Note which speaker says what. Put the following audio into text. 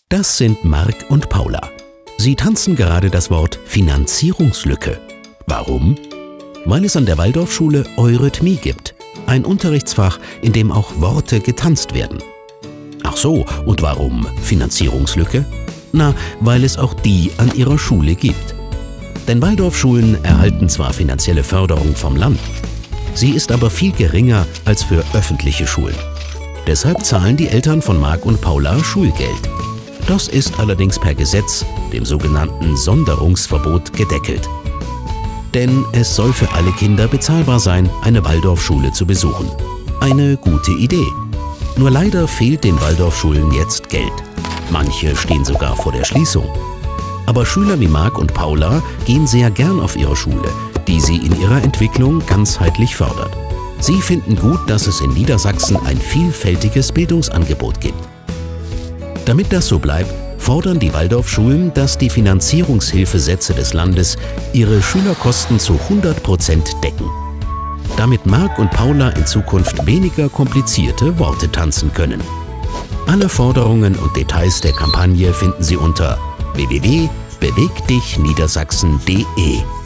Speaker 1: Das sind Marc und Paula. Sie tanzen gerade das Wort Finanzierungslücke. Warum? Weil es an der Waldorfschule Eurythmie gibt. Ein Unterrichtsfach, in dem auch Worte getanzt werden. Ach so, und warum Finanzierungslücke? Na, weil es auch die an ihrer Schule gibt. Denn Waldorfschulen erhalten zwar finanzielle Förderung vom Land, sie ist aber viel geringer als für öffentliche Schulen. Deshalb zahlen die Eltern von Marc und Paula Schulgeld. Das ist allerdings per Gesetz, dem sogenannten Sonderungsverbot, gedeckelt. Denn es soll für alle Kinder bezahlbar sein, eine Waldorfschule zu besuchen. Eine gute Idee. Nur leider fehlt den Waldorfschulen jetzt Geld. Manche stehen sogar vor der Schließung. Aber Schüler wie Marc und Paula gehen sehr gern auf ihre Schule, die sie in ihrer Entwicklung ganzheitlich fördert. Sie finden gut, dass es in Niedersachsen ein vielfältiges Bildungsangebot gibt. Damit das so bleibt, fordern die Waldorfschulen, dass die Finanzierungshilfesätze des Landes ihre Schülerkosten zu 100% decken. Damit Marc und Paula in Zukunft weniger komplizierte Worte tanzen können. Alle Forderungen und Details der Kampagne finden Sie unter www.bewegdichniedersachsen.de.